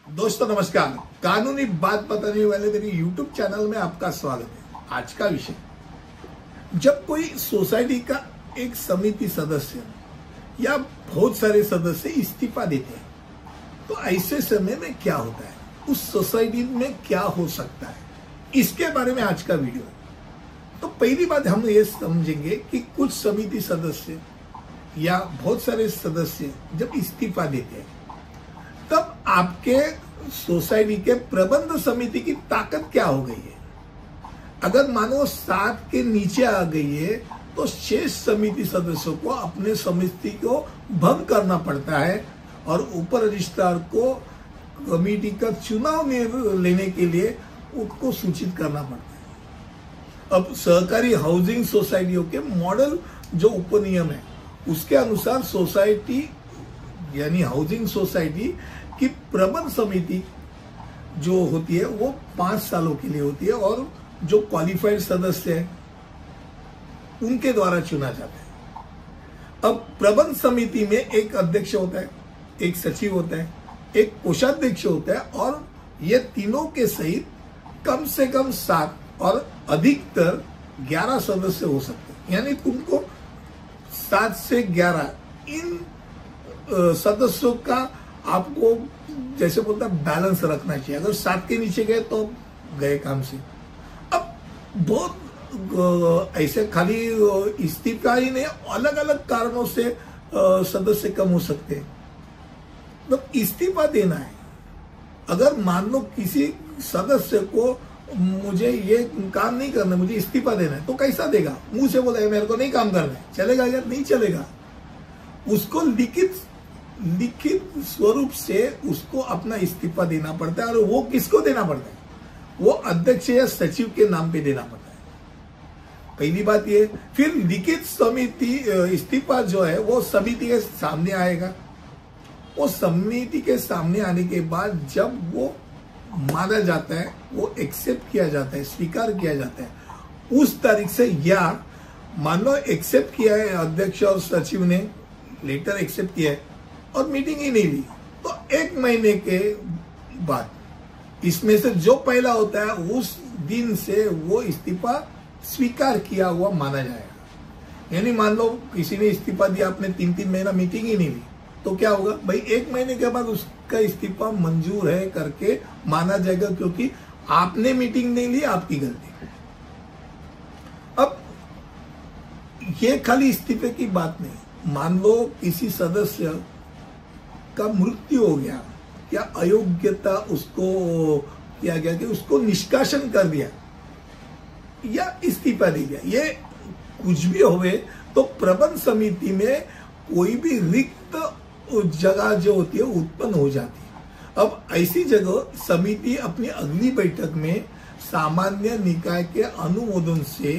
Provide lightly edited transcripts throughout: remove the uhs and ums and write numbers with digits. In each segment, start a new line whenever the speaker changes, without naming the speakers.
दोस्तों नमस्कार। कानूनी बात बताने वाले मेरे YouTube चैनल में आपका स्वागत है। आज का विषय, जब कोई सोसाइटी का एक समिति सदस्य या बहुत सारे सदस्य इस्तीफा देते हैं तो ऐसे समय में क्या होता है, उस सोसाइटी में क्या हो सकता है, इसके बारे में आज का वीडियो है। तो पहली बात हम ये समझेंगे कि कुछ समिति सदस्य या बहुत सारे सदस्य जब इस्तीफा देते हैं तब आपके सोसाइटी के प्रबंध समिति की ताकत क्या हो गई है। अगर मानो 7 के नीचे आ गई है तो शेष समिति सदस्यों को अपने समिति को भंग करना पड़ता है और ऊपर रजिस्ट्रार को कमेटी का चुनाव लेने के लिए उसको सूचित करना पड़ता है। अब सहकारी हाउसिंग सोसाइटियों के मॉडल जो उपनियम है उसके अनुसार सोसाइटी यानी हाउसिंग सोसाइटी की प्रबंध समिति जो होती है वो 5 सालों के लिए होती है और जो क्वालिफाइड सदस्य है उनके द्वारा चुना जाता है। अब प्रबंध समिति में एक अध्यक्ष होता है, एक सचिव होता है, एक कोषाध्यक्ष होता है और ये तीनों के सहित कम से कम 7 और अधिकतर 11 सदस्य हो सकते हैं। यानी तुमको 7 से 11 इन सदस्यों का आपको जैसे बोलता है बैलेंस रखना चाहिए। अगर 7 के नीचे गए तो गए काम से। अब बहुत ऐसे खाली इस्तीफा ही नहीं, अलग अलग कारणों से सदस्य कम हो सकते हैं। मतलब इस्तीफा देना है, अगर मान लो किसी सदस्य को मुझे ये काम नहीं करना, मुझे इस्तीफा देना है, तो कैसा देगा? मुंह से बोला मेरे को नहीं काम करना है, चलेगा या नहीं चलेगा? उसको लिखित स्वरूप से उसको अपना इस्तीफा देना पड़ता है और वो किसको देना पड़ता है? वो अध्यक्ष या सचिव के नाम पे देना पड़ता है। पहली बात ये। फिर लिखित समिति इस्तीफा जो है वो समिति के सामने आएगा। वो समिति के सामने आने के बाद जब वो माना जाता है, वो एक्सेप्ट किया जाता है, स्वीकार किया जाता है उस तारीख से, या मान लो एक्सेप्ट किया है अध्यक्ष और सचिव ने, लेटर एक्सेप्ट किया है और मीटिंग ही नहीं ली, तो 1 महीने के बाद इसमें से जो पहला होता है उस दिन से वो इस्तीफा स्वीकार किया हुआ माना जाएगा। यानी मान लो किसी ने इस्तीफा दिया, आपने 3-3 महीना मीटिंग ही नहीं ली, तो क्या होगा भाई? 1 महीने के बाद उसका इस्तीफा मंजूर है करके माना जाएगा, क्योंकि आपने मीटिंग नहीं ली, आपकी गलती। अब ये खाली इस्तीफे की बात नहीं। मान लो किसी सदस्य का मृत्यु हो गया या अयोग्यता उसको किया गया कि उसको निष्कासन कर दिया या इस्तीफा दे दिया, ये कुछ भी होवे तो प्रबंध समिति में कोई भी रिक्त जगह जो होती है उत्पन्न हो जाती है। अब ऐसी जगह समिति अपनी अगली बैठक में सामान्य निकाय के अनुमोदन से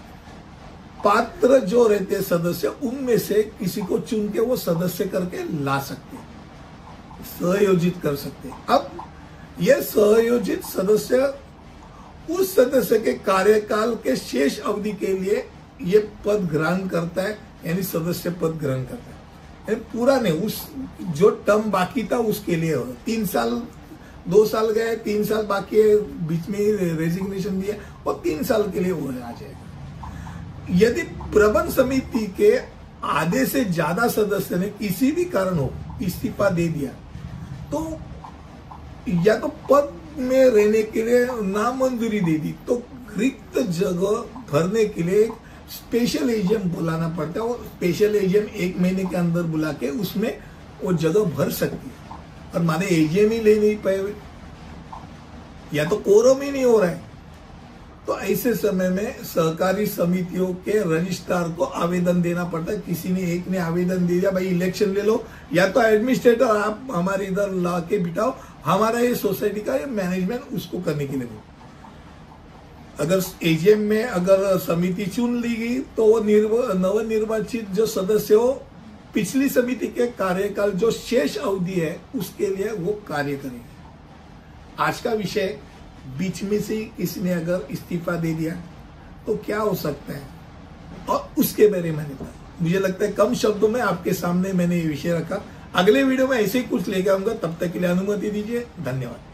पात्र जो रहते सदस्य उनमें से किसी को चुन के वो सदस्य करके ला सकते, सहयोजित कर सकते। अब यह सहयोजित सदस्य उस सदस्य के कार्यकाल के शेष अवधि के लिए ये पद ग्रहण करता है, यानी सदस्य पद ग्रहण करता है। पूरा नहीं, उस जो टर्म बाकी था उसके लिए हो। 3 साल 2 साल गए, 3 साल बाकी है, बीच में ही रेजिग्नेशन दिया और 3 साल के लिए वो आ जाएगा। यदि प्रबंध समिति के आधे से ज्यादा सदस्य ने किसी भी कारण हो इस्तीफा दे दिया तो या तो पद में रहने के लिए नामंजूरी दे दी, तो रिक्त जगह भरने के लिए स्पेशल एजेंट बुलाना पड़ता है। वो स्पेशल एजेंट 1 महीने के अंदर बुला के उसमें वो जगह भर सकती है। और माने एजेंट ही ले नहीं पाए या तो कोरम ही नहीं हो रहा है, तो ऐसे समय में सहकारी समितियों के रजिस्ट्रार को आवेदन देना पड़ता है। किसी ने एक ने आवेदन दे दिया, भाई इलेक्शन ले लो, या तो एडमिनिस्ट्रेटर आप हमारे इधर ला के बिठाओ, हमारा ये सोसाइटी का ये मैनेजमेंट उसको करने के लिए दो। अगर एजीएम में अगर समिति चुन ली गई तो वो नवनिर्वाचित जो सदस्य हो पिछली समिति के कार्यकाल जो शेष अवधि है उसके लिए वो कार्य करेंगे। आज का विषय, बीच में से किसी ने अगर इस्तीफा दे दिया तो क्या हो सकता है और उसके बारे में मुझे लगता है कम शब्दों में आपके सामने मैंने ये विषय रखा। अगले वीडियो में ऐसे ही कुछ लेके आऊंगा, तब तक के लिए अनुमति दीजिए। धन्यवाद।